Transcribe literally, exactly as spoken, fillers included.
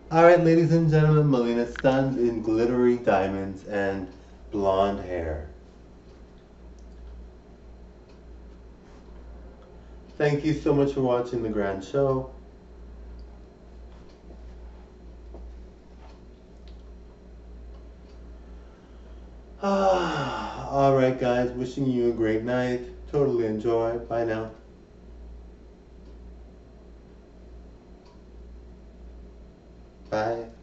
Alright, ladies and gentlemen, Melina stands in glittery diamonds and blonde hair. Thank you so much for watching the grand show. Alright, guys, wishing you a great night. Totally enjoy. Bye now. Bye.